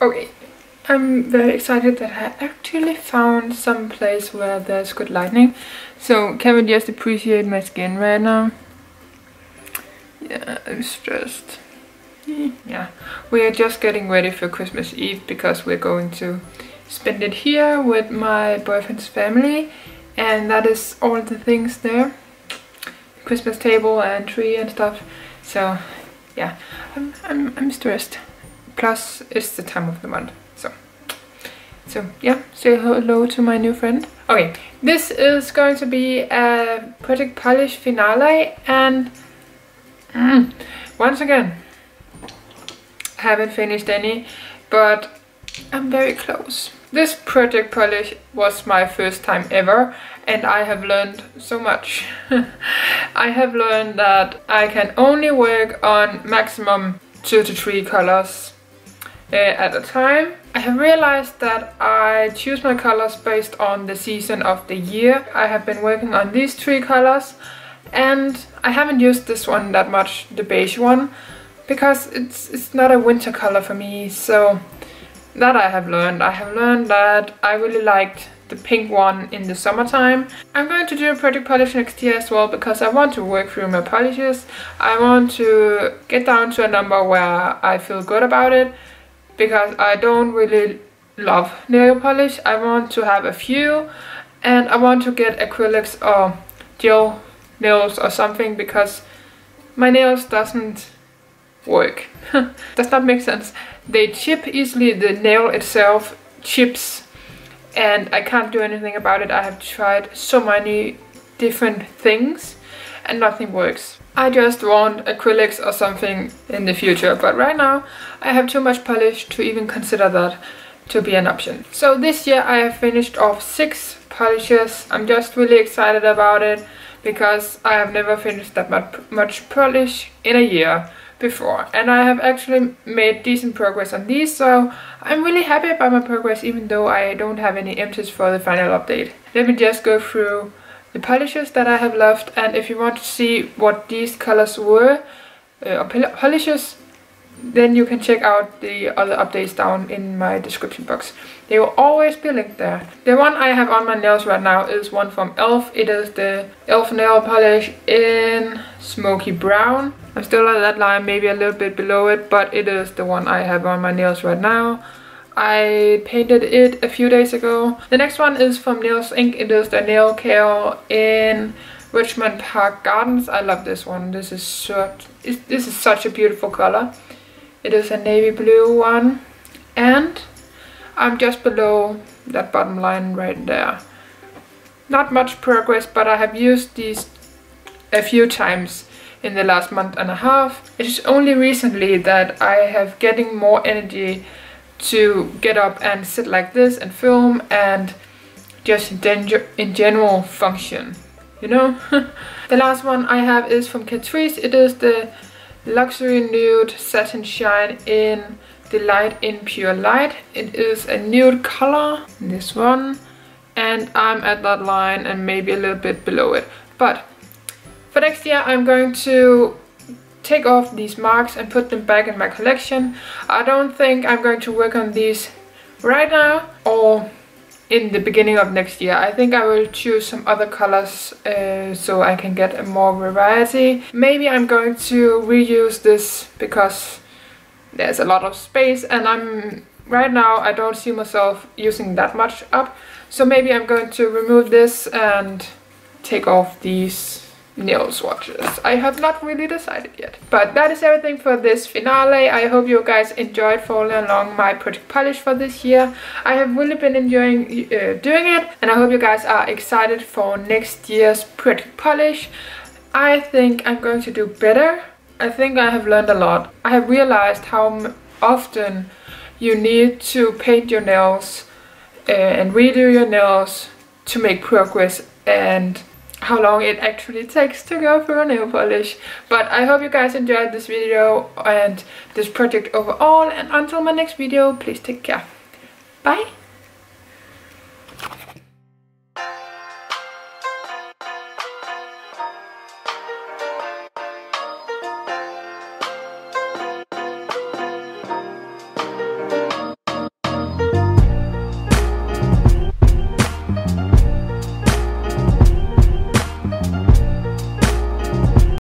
Okay, I'm very excited that I actually found some place where there's good lighting. So can we just appreciate my skin right now? Yeah, I'm stressed. Yeah, we are just getting ready for Christmas Eve because we're going to spend it here with my boyfriend's family, and that is all the things there. Christmas table and tree and stuff. So yeah, I'm stressed. Plus it's the time of the month. So yeah, say hello to my new friend. Okay, this is going to be a Project Polish finale, and once again, I haven't finished any, but I'm very close. This Project Polish was my first time ever, and I have learned so much. I have learned that I can only work on maximum 2 to 3 colors at a time. I have realized that I choose my colors based on the season of the year. I have been working on these 3 colors, and I haven't used this one that much, the beige one, because it's not a winter color for me. So that I have learned. I have learned that I really liked the pink one in the summertime. I'm going to do a Project Polish next year as well, because I want to work through my polishes. I want to get down to a number where I feel good about it, because I don't really love nail polish. I want to have a few, and I want to get acrylics or gel nails or something, because my nails doesn't work. Does that make sense? They chip easily, the nail itself chips, and I can't do anything about it. I have tried so many different things and nothing works. I just want acrylics or something in the future, but right now I have too much polish to even consider that to be an option. So this year I have finished off 6 polishes. I'm just really excited about it, because I have never finished that much polish in a year before, and I have actually made decent progress on these, so I'm really happy about my progress, even though I don't have any empties for the final update. Let me just go through the polishes that I have left, and if you want to see what these colors were, or polishes, then you can check out the other updates down in my description box. They will always be linked there. The one I have on my nails right now is one from e.l.f. It is the e.l.f. nail polish in smoky brown. I'm still at that line, maybe a little bit below it, but it is the one I have on my nails right now. I painted it a few days ago. The next one is from Nails Inc. It is the Nail Care in Richmond Park Gardens. I love this one. This is such a beautiful color. It is a navy blue one, and I'm just below that bottom line right there. Not much progress, but I have used these a few times in the last month and a half. It is only recently that I have getting more energy to get up and sit like this and film and just in general function, you know. The last one I have is from Catrice. It is the Luxury Nude Satin Shine in Delight in Pure Light. It is a nude color, this one, and I'm at that line and maybe a little bit below it. But for next year I'm going to take off these marks and put them back in my collection. I don't think I'm going to work on these right now or in the beginning of next year. I think I will choose some other colors so I can get a more variety. Maybe I'm going to reuse this because there's a lot of space, and right now I don't see myself using that much up. So maybe I'm going to remove this and take off these nail swatches. I have not really decided yet. But that is everything for this finale. I hope you guys enjoyed following along my Project Polish for this year. I have really been enjoying doing it, and I hope you guys are excited for next year's Project Polish. I think I'm going to do better. I think I have learned a lot. I have realized how often you need to paint your nails and redo your nails to make progress, and how long it actually takes to go through a nail polish. But I hope you guys enjoyed this video and this project overall, and until my next video, please take care. Bye!